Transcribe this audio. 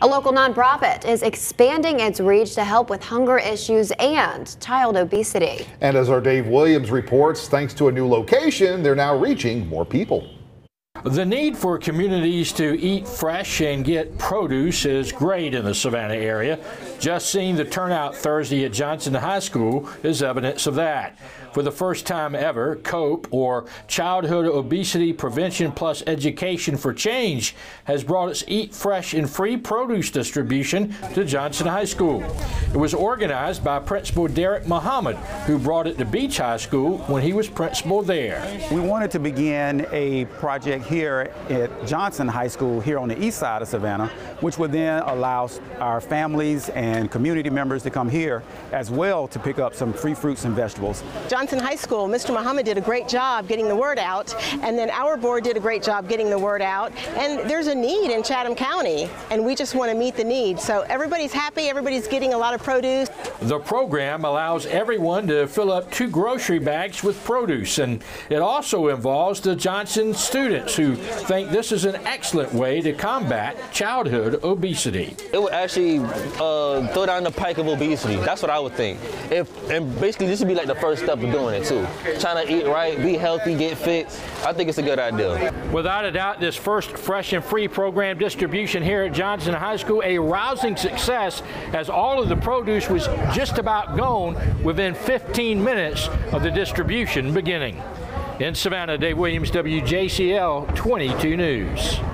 A local nonprofit is expanding its reach to help with hunger issues and child obesity. And as our Dave Williams reports, thanks to a new location, they're now reaching more people. The need for communities to eat fresh and get produce is great in the Savannah area. Just seeing the turnout Thursday at Johnson High School is evidence of that. For the first time ever, COPE, or Childhood Obesity Prevention Plus Education for Change, has brought its Eat Fresh and Free produce distribution to Johnson High School. It was organized by Principal Derek Muhammad, who brought it to Beach High School when he was principal there. We wanted to begin a project here at Johnson High School here on the east side of Savannah, which would then allow our families and community members to come here as well to pick up some free fruits and vegetables. Johnson High School, Mr. Muhammad did a great job getting the word out, and then our board did a great job getting the word out, and there's a need in Chatham County, and we just want to meet the need. So everybody's happy, everybody's getting a lot of produce. The program allows everyone to fill up 2 grocery bags with produce, and it also involves the Johnson students who think this is an excellent way to combat childhood obesity. It would actually throw down the pike of obesity. That's what I would think. And basically this would be like the first step of doing it too. Trying to eat right, be healthy, get fit. I think it's a good idea. Without a doubt, this first Fresh and Free program distribution here at Johnson High School, a rousing success, as all of the produce was just about gone within 15 minutes of the distribution beginning. In Savannah, Dave Williams, WJCL 22 News.